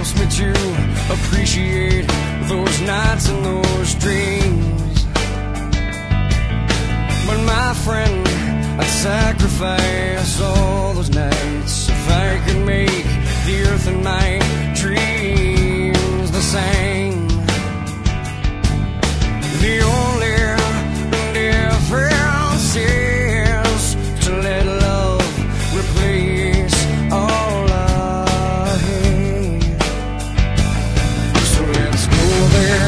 helps me to appreciate those nights and those dreams. But my friend, I'd sacrifice all those nights if I could make the earth and my dreams the same. The only difference is to let love replace all I hate. So let's go there,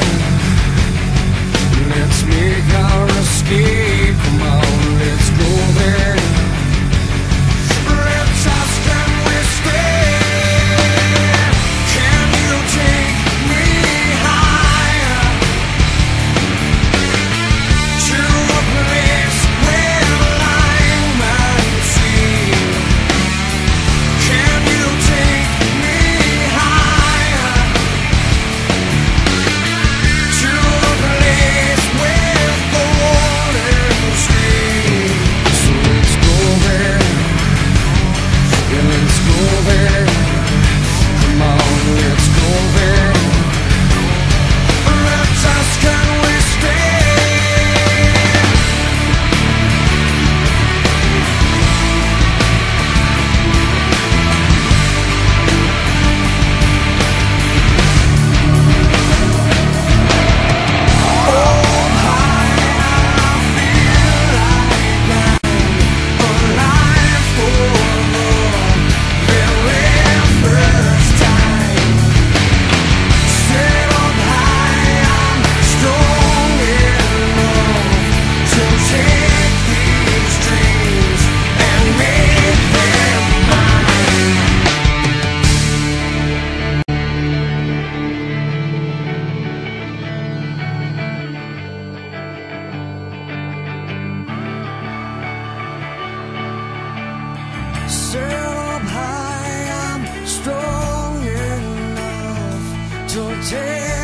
let's make our escape. Come on, let's go there. Let's ask, can we stay? Can you take me higher to a place where lime and sea? Can you take me higher to a place with golden streams? So let's go there, yeah, let's go there. Come on, let's go there. Let's ask, can we stay? Sail up high, I'm strong enough to take